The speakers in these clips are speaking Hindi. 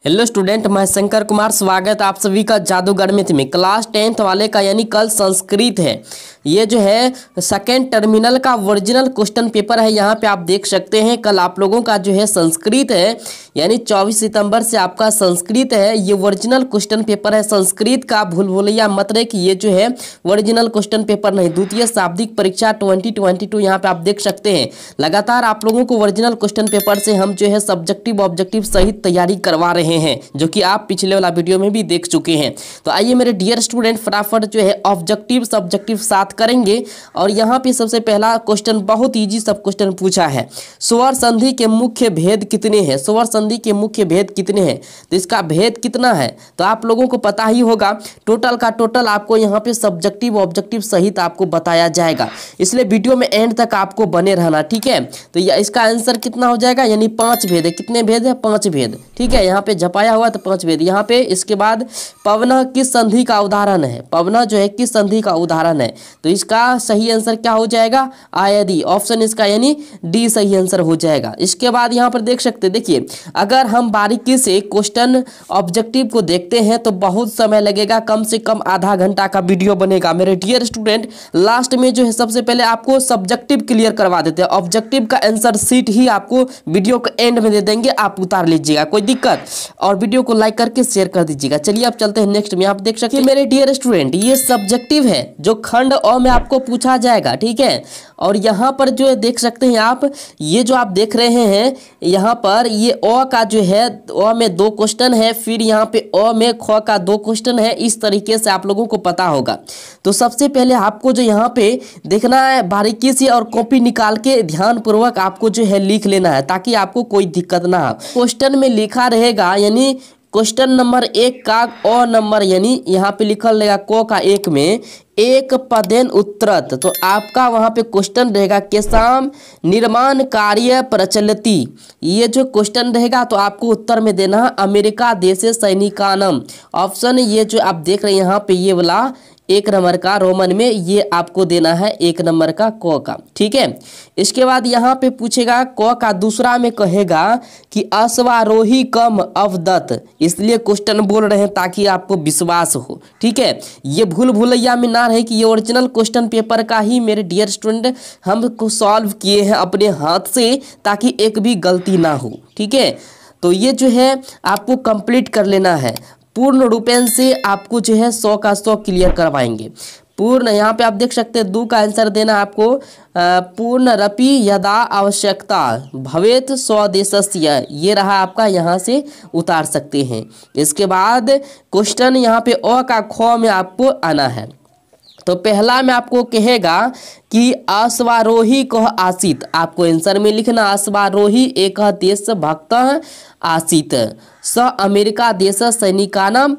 हेलो स्टूडेंट, मैं शंकर कुमार। स्वागत आप सभी का जादूगर मैथ में। क्लास 10th वाले का यानी कल संस्कृत है। ये जो है सेकेंड टर्मिनल का ओरिजिनल क्वेश्चन पेपर है। यहाँ पे आप देख सकते हैं कल आप लोगों का जो है संस्कृत है, यानी 24 सितंबर से आपका संस्कृत है। ये ओरिजिनल क्वेश्चन पेपर है संस्कृत का। भूल भूलिया मत रहे कि ये जो है ओरिजिनल क्वेश्चन पेपर नहीं। द्वितीय शाब्दिक परीक्षा 2022 यहाँ पे आप देख सकते हैं। लगातार आप लोगों को ओरिजिनल क्वेश्चन पेपर से हम जो है सब्जेक्टिव ऑब्जेक्टिव सहित तैयारी करवा रहे हैं, जो कि आप पिछले वाला वीडियो में भी देख चुके हैं। तो आइए मेरे डियर स्टूडेंट, फटाफट जो है ऑब्जेक्टिव सब्जेक्टिव साथ करेंगे। और यहाँ पे सबसे पहला क्वेश्चन बहुत इजी सब क्वेश्चन पूछा है। स्वर संधि के मुख्य भेद कितने हैं? स्वर संधि के मुख्य भेद कितने हैं? तो इसका भेद कितना है तो आप लोगों को पता ही होगा। टोटल का टोटल आपको यहाँ पे सब्जेक्टिव ऑब्जेक्टिव सहित आपको बताया जाएगा, इसलिए वीडियो में एंड तक आपको बने रहना, ठीक है। तो इसका आंसर कितना हो जाएगा, यानी 5 भेद है। कितने भेद है? 5 भेद, ठीक है। यहाँ पे झपाया हुआ तो 5 भेद। यहाँ पे इसके बाद पवना किस संधि का उदाहरण है? पवना जो है किस संधि का उदाहरण है? तो इसका सही आंसर क्या हो जाएगा? आयदी। ऑप्शन इसका यानी डी सही आंसर हो जाएगा। इसके बाद यहाँ पर देख सकते, देखिए अगर हम बारीकी से क्वेश्चन ऑब्जेक्टिव को देखते हैं तो बहुत समय लगेगा, कम से कम आधा घंटा का वीडियो बनेगा। मेरे डियर स्टूडेंट, लास्ट में जो है सबसे पहले आपको सब्जेक्टिव क्लियर करवा देते हैं। ऑब्जेक्टिव का आंसर शीट ही आपको वीडियो के एंड में दे देंगे, आप उतार लीजिएगा, कोई दिक्कत। और वीडियो को लाइक करके शेयर कर दीजिएगा। चलिए अब चलते हैं नेक्स्ट में। आप देख सकते हैं मेरे डियर स्टूडेंट, ये सब्जेक्टिव है जो खंड अ में आपको पूछा जाएगा, ठीक है। और यहाँ पर जो है देख सकते हैं आप, ये जो आप देख रहे हैं यहाँ पर, ये अ का जो है अ में 2 क्वेश्चन है, फिर यहाँ पे अ में ख का 2 क्वेश्चन है। इस तरीके से आप लोगों को पता होगा। तो सबसे पहले आपको जो यहाँ पे देखना है बारीकी से, और कॉपी निकाल के ध्यानपूर्वक आपको जो है लिख लेना है, ताकि आपको कोई दिक्कत ना हो। क्वेश्चन में लिखा रहेगा, यानी क्वेश्चन नंबर 1 का अ नंबर, यानी यहाँ पे लिखल रहेगा क का 1 में एक पदेन उत्तरत। तो आपका वहाँ पे क्वेश्चन रहेगा केसाम निर्माण कार्य प्रचलति। ये जो क्वेश्चन रहेगा तो आपको उत्तर में देना है अमेरिका देशे सैनिकानम। ऑप्शन ये जो आप देख रहे हैं यहाँ पे, ये वाला 1 नंबर का रोमन में, ये आपको देना है 1 नंबर का क का, ठीक है। इसके बाद यहाँ पे पूछेगा क का दूसरा में कहेगा कि अश्वारोही कम अवदत। इसलिए क्वेश्चन बोल रहे हैं ताकि आपको विश्वास हो, ठीक है। ये भूल भुलैया में ना रहे कि ये ओरिजिनल क्वेश्चन पेपर का ही मेरे डियर स्टूडेंट हमको सॉल्व किए हैं अपने हाथ से, ताकि एक भी गलती ना हो, ठीक है। तो ये जो है आपको कंप्लीट कर लेना है। पूर्ण रूपेण से आपको जो है 100 का 100 क्लियर करवाएंगे। पूर्ण, यहाँ पे आप देख सकते हैं 2 का आंसर देना आपको। पूर्ण रपि यदा आवश्यकता भवेत स्वदेशस्य, ये रहा आपका, यहाँ से उतार सकते हैं। इसके बाद क्वेश्चन यहाँ पे अ का ख में आपको आना है। तो पहला में आपको कहेगा कि अश्वारोही कह आसीत। आपको आंसर में लिखना अश्वारोही एक देश भक्त आसीत, स अमेरिका देश सैनिकानाम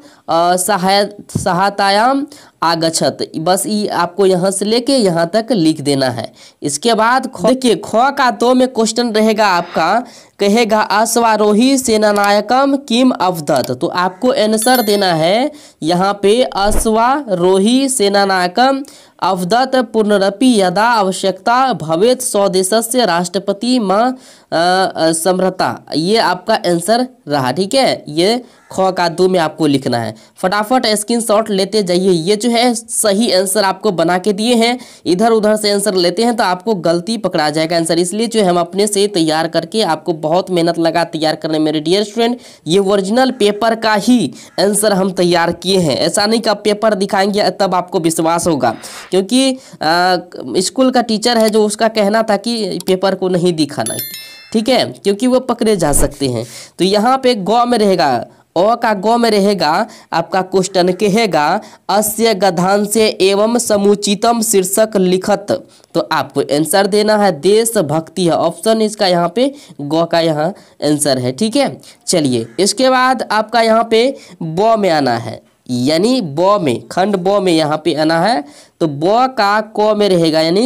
सहायतायाम आगछत। बस ये आपको यहाँ से लेके यहाँ तक लिख देना है। इसके बाद देखिए ख का 2 में क्वेश्चन रहेगा आपका, कहेगा अश्वारोही सेनानायकम किम अवदत। तो आपको आंसर देना है यहाँ पे अश्वारोही सेनानायकम अवदत पुनरपि यदा आवश्यकता भवेत स्वदेशस्य राष्ट्रपति म समृता। ये आपका आंसर रहा, ठीक है। ये ख का 2 में आपको लिखना है। फटाफट स्क्रीनशॉट लेते जाइए। ये जो है सही आंसर आपको बना के दिए हैं। इधर उधर से आंसर लेते हैं तो आपको गलती पकड़ा जाएगा आंसर, इसलिए जो हम अपने से तैयार करके, आपको बहुत मेहनत लगा तैयार करने मेरे डियर स्टूडेंट। ये ओरिजिनल पेपर का ही आंसर हम तैयार किए हैं। ऐसा नहीं कि आप पेपर दिखाएंगे तब आपको विश्वास होगा, क्योंकि स्कूल का टीचर है जो उसका कहना था कि पेपर को नहीं दिखाना, ठीक है, क्योंकि वो पकड़े जा सकते हैं। तो यहाँ पे ग में रहेगा, अ का ग में रहेगा आपका क्वेश्चन कहेगा अस्य गद्यांशे एवं समुचितम शीर्षक लिखत। तो आपको आंसर देना है देशभक्ति है। ऑप्शन इसका यहाँ पे ग का यहाँ आंसर है, ठीक है। चलिए इसके बाद आपका यहाँ पे ब में आना है, यानी ब में, खंड ब में यहाँ पे आना है। तो ब का क में रहेगा, यानी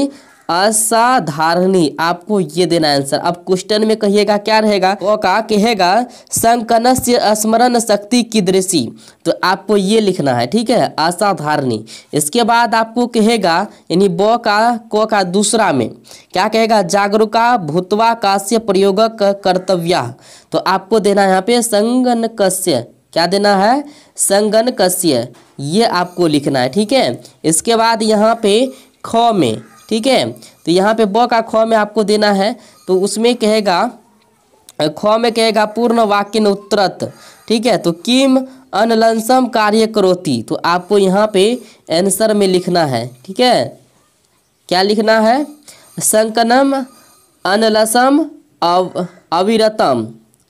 असाधारणी, आपको ये देना आंसर। अब क्वेश्चन में कहिएगा क्या रहेगा, वो का कहेगा संकनस्य स्मरण शक्ति कीदृशी, तो आपको ये लिखना है, ठीक है, असाधारणी। इसके बाद आपको कहेगा यानी ब का को का दूसरा में क्या कहेगा, जागरूका भूतवा कास्य प्रयोग कर्तव्या, तो आपको देना है यहाँ पे संगणकस्य, क्या देना है, संगणकस्य, ये आपको लिखना है, ठीक है। इसके बाद यहाँ पे ख में, ठीक है, तो यहाँ पे ब का ख में आपको देना है, तो उसमें कहेगा ख में कहेगा पूर्ण वाक्य उत्तरत, ठीक है, तो किम अनलसम कार्य करोति, तो आपको यहाँ पे आंसर में लिखना है, ठीक है, क्या लिखना है, संकनम अनलसम अविरतम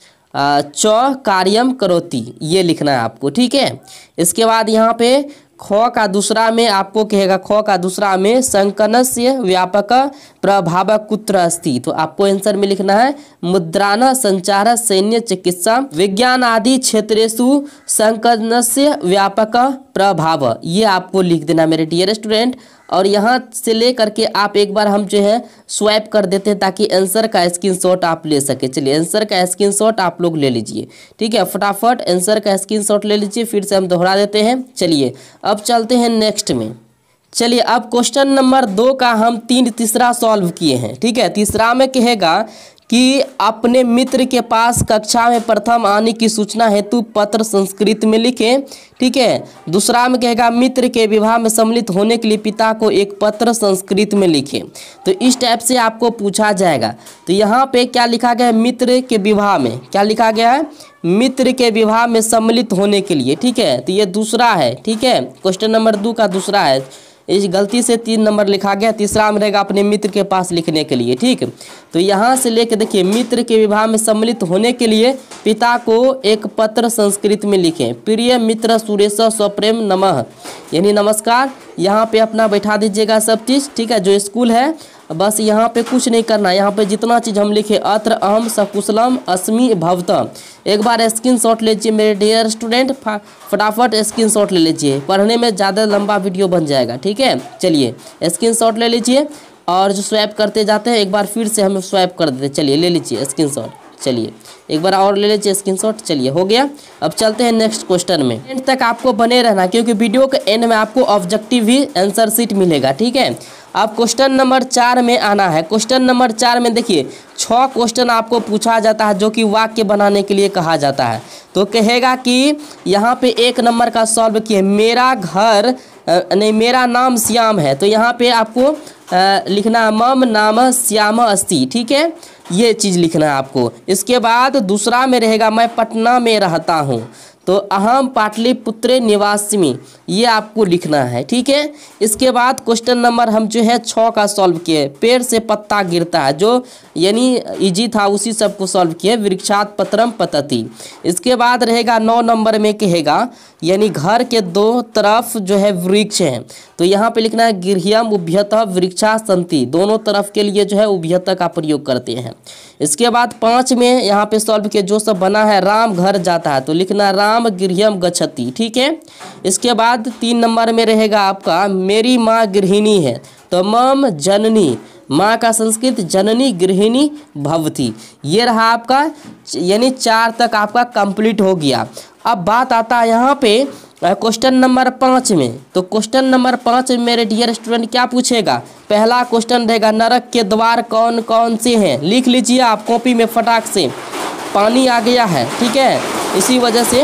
च कार्यम करोति, ये लिखना है आपको, ठीक है। इसके बाद यहाँ पे ख का दूसरा में आपको कहेगा, ख का दूसरा में संकनस्य व्यापक प्रभाव कुत्र अस्ति, तो आपको आंसर में लिखना है मुद्राण संचार सैन्य चिकित्सा विज्ञान आदि क्षेत्रेषु संकनस्य व्यापक प्रभाव, ये आपको लिख देना मेरे डियर स्टूडेंट। और यहाँ से ले करके आप एक बार हम जो है स्वैप कर देते हैं ताकि आंसर का स्क्रीनशॉट आप ले सके। चलिए आंसर का स्क्रीनशॉट आप लोग ले लीजिए, ठीक है, फटाफट आंसर का स्क्रीनशॉट ले लीजिए। फिर से हम दोहरा देते हैं। चलिए अब चलते हैं नेक्स्ट में। चलिए अब क्वेश्चन नंबर 2 का हम तीसरा सॉल्व किए हैं, ठीक है। तीसरा में कहेगा कि अपने मित्र के पास कक्षा में प्रथम आने की सूचना हेतु पत्र संस्कृत में लिखें, ठीक है। दूसरा में कहेगा मित्र के विवाह में सम्मिलित होने के लिए पिता को एक पत्र संस्कृत में लिखें। तो इस टाइप से आपको पूछा जाएगा। तो यहाँ पे क्या लिखा गया है, मित्र के विवाह में क्या लिखा गया है, मित्र के विवाह में सम्मिलित होने के लिए, ठीक है। तो ये दूसरा है, ठीक है, क्वेश्चन नंबर 2 का दूसरा है। इस गलती से 3 नंबर लिखा गया, तीसरा में रहेगा अपने मित्र के पास लिखने के लिए, ठीक। तो यहाँ से लेके देखिए मित्र के विवाह में सम्मिलित होने के लिए पिता को एक पत्र संस्कृत में लिखें। प्रिय मित्र सुरेश स्वप्रेम नमः, यानी नमस्कार, यहाँ पे अपना बैठा दीजिएगा सब चीज़, ठीक है। जो स्कूल है बस यहाँ पे कुछ नहीं करना, यहाँ पे जितना चीज़ हम लिखे अत्र अहम सकुशलम अस्मि भवतः, एक बार स्क्रीनशॉट लीजिए मेरे डियर स्टूडेंट, फटाफट स्क्रीनशॉट ले लीजिए, पढ़ने में ज़्यादा लंबा वीडियो बन जाएगा, ठीक है। चलिए स्क्रीनशॉट ले लीजिए और जो स्वैप करते जाते हैं एक बार फिर से हम स्वैप कर देते हैं। चलिए ले लीजिए स्क्रीनशॉट, चलिए एक बार और ले लीजिए स्क्रीनशॉट। चलिए हो गया। अब चलते हैं नेक्स्ट क्वेश्चन में। एंड तक आपको बने रहना क्योंकि वीडियो के एंड में आपको ऑब्जेक्टिव ही आंसर शीट मिलेगा, ठीक है। अब क्वेश्चन नंबर 4 में आना है। क्वेश्चन नंबर 4 में देखिए 6 क्वेश्चन आपको पूछा जाता है जो कि वाक्य बनाने के लिए कहा जाता है। तो कहेगा कि यहाँ पे 1 नंबर का सॉल्व किए, मेरा घर नहीं मेरा नाम श्याम है, तो यहाँ पे आपको लिखना मम नाम श्याम अस्ति, ठीक है, ये चीज़ लिखना है आपको। इसके बाद दूसरा में रहेगा मैं पटना में रहता हूँ, तो अहम पाटलिपुत्रे निवासिमी, ये आपको लिखना है, ठीक है। इसके बाद क्वेश्चन नंबर हम जो है 6 का सॉल्व किए, पेड़ से पत्ता गिरता है, जो यानी इजी था उसी सब को सॉल्व किए, वृक्षात पत्रम पतति। इसके बाद रहेगा 9 नंबर में कहेगा यानी घर के 2 तरफ जो है वृक्ष हैं, तो यहाँ पे लिखना है गृह्यम उभयतः वृक्षा संति, दोनों तरफ के लिए जो है उभयतः का प्रयोग करते हैं। इसके बाद 5 में यहाँ पे सॉल्व किए जो सब बना है राम घर जाता है, तो लिखना राम गृह्यम गच्छति, ठीक है। इसके बाद 3 नंबर में रहेगा आपका मेरी माँ गृहिणी है, तो मम जननी, माँ का संस्कृत जननी गृहिणी भवती, ये रहा आपका यानी 4 तक आपका कंप्लीट हो गया। अब बात आता है यहाँ पे क्वेश्चन नंबर 5 में। तो क्वेश्चन नंबर 5 में मेरे डियर स्टूडेंट क्या पूछेगा, पहला क्वेश्चन रहेगा नरक के द्वार कौन कौन से हैं, लिख लीजिए आप कॉपी में फटाक से, पानी आ गया है, ठीक है, इसी वजह से।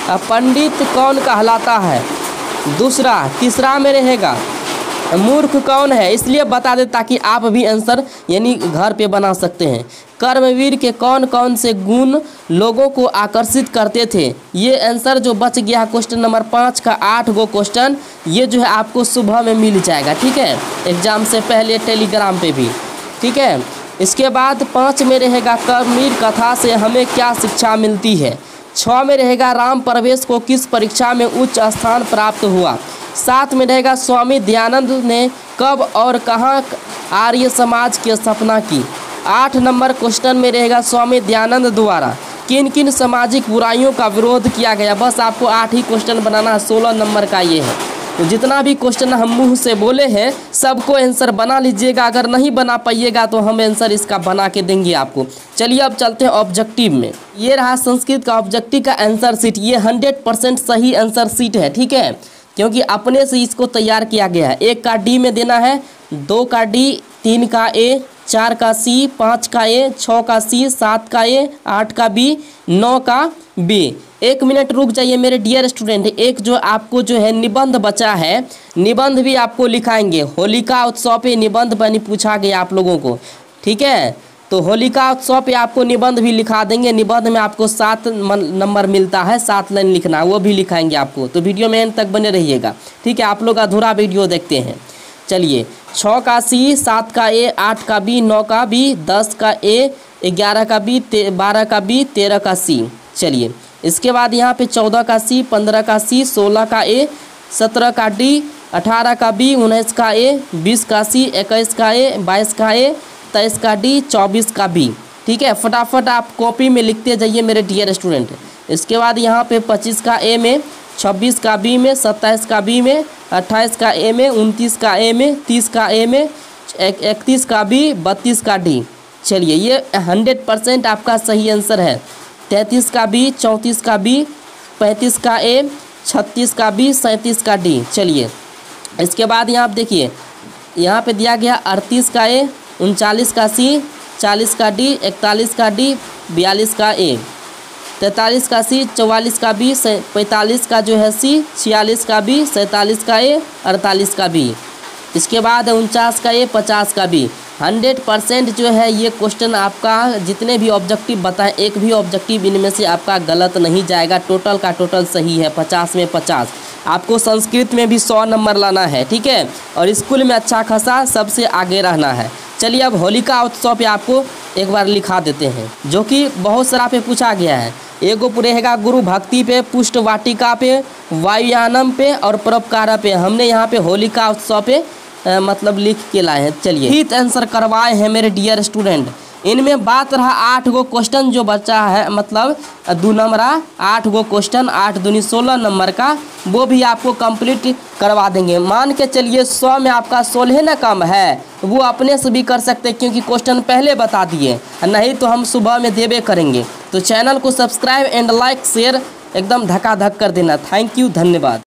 पंडित कौन कहलाता है, दूसरा। तीसरा में रहेगा मूर्ख कौन है, इसलिए बता दे ताकि आप भी आंसर यानी घर पे बना सकते हैं। कर्मवीर के कौन कौन से गुण लोगों को आकर्षित करते थे, ये आंसर जो बच गया क्वेश्चन नंबर 5 का 8 गो क्वेश्चन, ये जो है आपको सुबह में मिल जाएगा, ठीक है, एग्जाम से पहले टेलीग्राम पे भी, ठीक है। इसके बाद 5 में रहेगा कर्मवीर कथा से हमें क्या शिक्षा मिलती है। 6 में रहेगा राम प्रवेश को किस परीक्षा में उच्च स्थान प्राप्त हुआ। 7 में रहेगा स्वामी दयानंद ने कब और कहाँ आर्य समाज की स्थापना की। 8 नंबर क्वेश्चन में रहेगा स्वामी दयानंद द्वारा किन किन सामाजिक बुराइयों का विरोध किया गया। बस आपको 8 ही क्वेश्चन बनाना है, 16 नंबर का ये है। तो जितना भी क्वेश्चन हम मुंह से बोले हैं सबको आंसर बना लीजिएगा। अगर नहीं बना पाइएगा तो हम आंसर इसका बना के देंगे आपको। चलिए अब चलते हैं ऑब्जेक्टिव में। ये रहा संस्कृत का ऑब्जेक्टिव का आंसर शीट। ये 100% सही आंसर शीट है, ठीक है, क्योंकि अपने से इसको तैयार किया गया है। 1 का डी में देना है, 2 का डी, 3 का ए, 4 का सी, 5 का ए, 6 का सी, 7 का ए, 8 का बी, 9 का बी। 1 मिनट रुक जाइए मेरे डियर स्टूडेंट। एक जो आपको जो है निबंध बचा है, निबंध भी आपको लिखाएंगे। होलिका उत्सव पे निबंध बनी पूछा गया आप लोगों को, ठीक है, तो होलिका उत्सव पे आपको निबंध भी लिखा देंगे। निबंध में आपको 7 नंबर मिलता है, 7 लाइन लिखना, वो भी लिखाएंगे आपको। तो वीडियो में एंड तक बने रहिएगा, ठीक है। आप लोग अधूरा वीडियो देखते हैं। चलिए 6 का सी, 7 का ए, 8 का बी, 9 का बी, 10 का ए, 11 का बी, 12 का बी, 13 का सी। चलिए इसके बाद यहाँ पे 14 का सी, 15 का सी, 16 का ए, 17 का डी, 18 का बी, 19 का ए, 20 का सी, 21 का ए, 22 का ए, 23 का डी, 24 का बी, ठीक है। फटाफट आप कॉपी में लिखते जाइए मेरे डियर स्टूडेंट। इसके बाद यहाँ पे 25 का ए में, 26 का बी में, 27 का बी में, 28 का ए में, 29 का ए में, 30 का ए में, 31 का बी, 32 का डी। चलिए ये 100% आपका सही आंसर है। 33 का बी, 34 का बी, 35 का ए, 36 का बी, 37 का डी। चलिए इसके बाद यहाँ आप देखिए, यहाँ पे दिया गया 38 का ए, 39 का सी, 40 का डी, 41 का डी, 42 का ए, 43 का सी, 44 का बी, 45 का जो है सी, 46 का बी, 47 का ए, 48 का बी। इसके बाद 49 का ए, 50 का बी। 100% जो है ये क्वेश्चन आपका जितने भी ऑब्जेक्टिव बताएं, एक भी ऑब्जेक्टिव इनमें से आपका गलत नहीं जाएगा। टोटल का टोटल सही है, 50 में 50। आपको संस्कृत में भी 100 नंबर लाना है, ठीक है, और स्कूल में अच्छा खासा सबसे आगे रहना है। चलिए अब होलिका उत्सव पे आपको एक बार लिखा देते हैं, जो कि बहुत सारा पे पूछा गया है। एगो रहेगा गुरु भक्ति पे, पुष्ट वाटिका पे, वायुयानम पे और परोपकार पे। हमने यहाँ पे होलिका उत्सव पे मतलब लिख के लाए हैं। चलिए हित आंसर करवाए हैं मेरे डियर स्टूडेंट। इनमें बात रहा 8 गो क्वेश्चन जो बचा है, मतलब 2 नंबर 8 गो क्वेश्चन, 8 दूनी 16 नंबर का, वो भी आपको कंप्लीट करवा देंगे। मान के चलिए 100 में आपका 16 ना कम है, वो अपने से भी कर सकते हैं क्योंकि क्वेश्चन पहले बता दिए, नहीं तो हम सुबह में देवे करेंगे। तो चैनल को सब्सक्राइब एंड लाइक शेयर एकदम धक्का धक कर देना। थैंक यू, धन्यवाद।